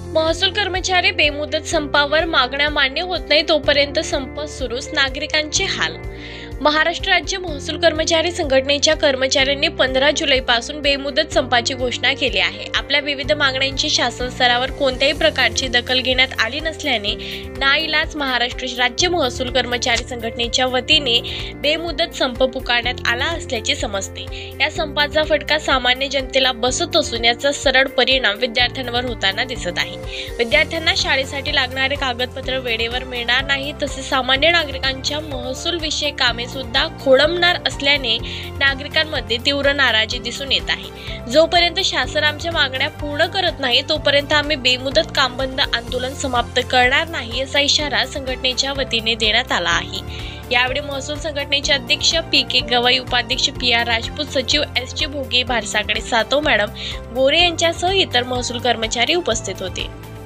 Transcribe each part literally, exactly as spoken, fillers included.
महसूल कर्मचारी बेमुदत संपावर मागण्या मान्य होत नाही तोपर्यंत संप सुरूच, नागरिकांचे हाल। महाराष्ट्र राज्य महसूल कर्मचारी संघटनेच्या कर्मचाऱ्यांनी पंधरा जुलै पासून बेमुदत संपाची घोषणा केली आहे। आपल्या विविध मागण्यांची शासन स्तरावर कोणत्याही प्रकारची दखल घेण्यात आली नसल्याने नाईलाज महाराष्ट्र राज्य महसूल कर्मचारी संघटनेच्या वतीने बेमुदत संप पुकारण्यात आला असल्याचे समजते। या संपाचा फटका सामान्य जनतेला बसत असून याचा सरळ परिणाम विद्यार्थ्यांवर होताना दिसत आहे। विद्यार्थ्यांना शाळेसाठी लागणारे कागदपत्र वेळेवर मिळणार नाही, तसेच सामान्य नागरिकांच्या महसूल विषयक कामे सुद्धा खोळंबणार असल्याने नागरिकांमध्ये तीव्र नाराजी दिसून येत आहे। जोपर्यंत शासन आमच्या मागण्या पूर्ण करत नाही तोपर्यंत आम्ही बेमुदत काम बंद आंदोलन समाप्त करणार नाही असा इशारा संघटनेच्या वतीने देण्यात आला आहे। यावेळी महसूल संघटनेचे अध्यक्ष पी के गवई, उपाध्यक्ष पी आर राजपूत, सचिव एस टी भोगे, भारसाकडे सातव मॅडम, गोरे यांच्यासह इतर महसूल कर्मचारी उपस्थित होते।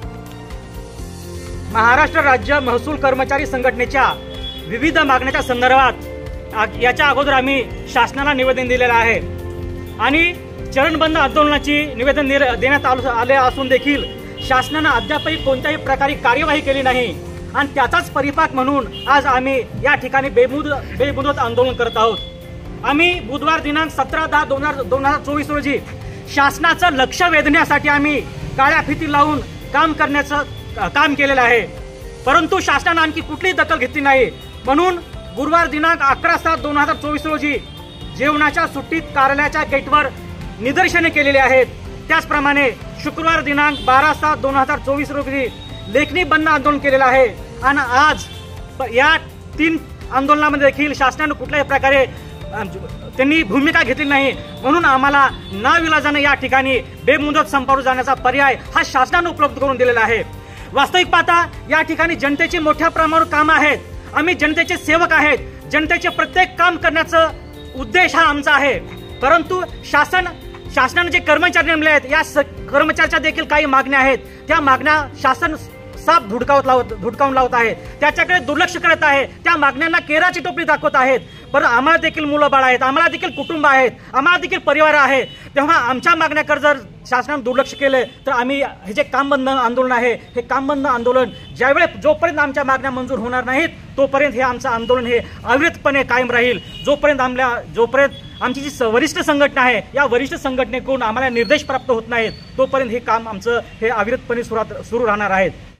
महाराष्ट्र राज्य महसूल कर्मचारी संघटनेच्या विविध मागण्यांच्या संदर्भात याच्या अगोदर आम्ही शासनाला निवेदन दिलेलं आहे आणि चरणबंद आंदोलनाची निवेदन देण्यात आले असून देखील शासनाने अद्यापही कोणत्याही प्रकारे कार्यवाही केली नाही आणि त्याचाच परिपाक म्हणून आज आम्ही या ठिकाणी बेमुदत बेमुदत आंदोलन करत आहोत। आम्ही बुधवार दिनांक सतरा दहा दोन हजार दोन हजार चोवीस रोजी शासनाचं लक्ष वेधण्यासाठी आम्ही काळ्या फिती लावून काम करण्याचं काम केलेलं आहे, परंतु शासनाने आणखी कुठलीही दखल घेतली नाही। म्हणून गुरुवार दिनांक अकरा सात दोन हजार चोवीस रोजी जेवणाच्या सुट्टीत कार्यालयाच्या गेटवर निदर्शने केलेली आहेत। त्याचप्रमाणे शुक्रवार दिनांक बारा सात दोन हजार चोवीस रोजी लेखनी बंद आंदोलन केलेलं आहे आणि आज या तीन आंदोलनामध्ये देखील शासनाने कुठल्याही प्रकारे त्यांनी भूमिका घेतली नाही। म्हणून आम्हाला नाविलाजाने या ठिकाणी बेमुदत संपावर जाण्याचा पर्याय हा शासनाने उपलब्ध करून दिलेला आहे। वास्तविक पाहता या ठिकाणी जनतेची मोठ्या प्रमाणावर काम आहेत, आम्ही जनतेचे सेवक आहेत, जनतेचे प्रत्येक काम करण्याचा उद्देश हा आमचा आहे, परंतु शासन शासनाने जे कर्मचारी नेमले आहेत या कर्मचाऱ्यांच्या देखील काही मागण्या आहेत, त्या मागण्या शासन साफ धुडकावत लावत धुडकावून लावत आहे, त्याच्याकडे दुर्लक्ष करत आहे, त्या मागण्यांना केराची टोपली दाखवत आहेत। परंतु आम्हाला देखील मुलं बाळ आहेत, आम्हाला देखील कुटुंब आहेत, आम्हाला देखील परिवार आहे, तेव्हा आमच्या मागण्याकडे जर शासनाने दुर्लक्ष केले तर आम्ही हे जे काम बंद आंदोलन आहे हे काम बंद आंदोलन ज्यावेळेस जोपर्यंत आमच्या मागण्या मंजूर होणार नाहीत तोपर्यंत हे आमचं आंदोलन हे अविरतपणे कायम राहील। जोपर्यंत आमल्या जोपर्यंत आमची जी वरिष्ठ संघटना आहे या वरिष्ठ संघटनेकडून आम्हाला निर्देश प्राप्त होत नाहीत तोपर्यंत हे काम आमचं हे अविरतपणे सुरू सुरू राहणार आहेत।